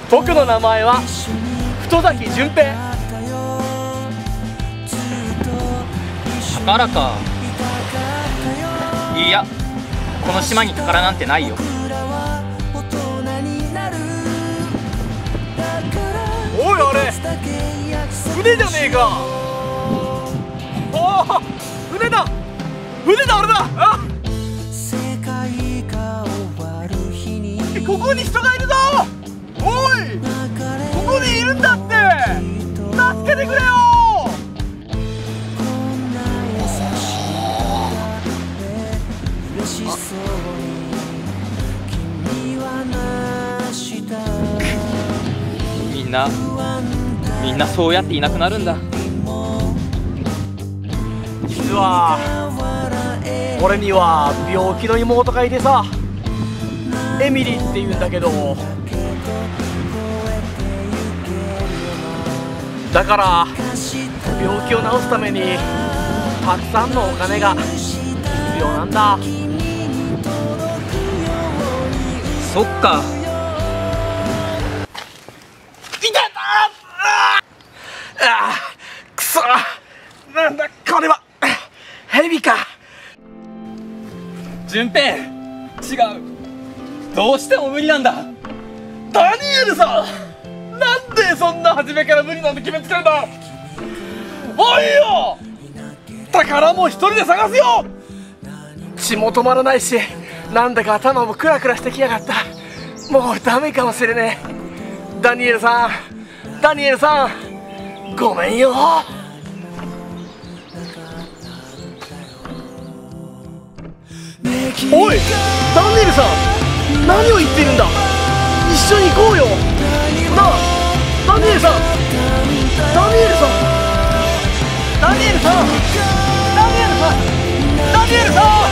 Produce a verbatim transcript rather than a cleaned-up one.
僕の名前は太崎純平。 宝か。いや、この島に宝なんてないよ。 おい、あれ船じゃねえか。おお、船だ船だ、あれだ。あ、ここに人がいるぞ。おい、ここにいるんだって。助けてくれよ。 みんなみんなそうやっていなくなるんだ。 実は俺には病気の妹がいてさ、エミリーって言うんだけど、だから病気を治すためにたくさんのお金が必要なんだ。 そっか。 痛い。ああ、くそ、なんだこれは。ヘビか。 順平、違う。どうしても無理なんだ。 ダニエルさん、なんでそんな初めから無理なんて決めつけるんだ。おいよ、宝も一人で探すよ。血も止まらないし、なんだか頭もクラクラしてきやがった。もうダメかもしれねえ。ダニエルさん、ダニエルさん、ごめんよ。おい、ダニエルさん、何を言っているんだ。一緒に行こうよなあ。ダニエルさん、ダニエルさん、ダニエルさん、ダニエルさん、ダニエルさん。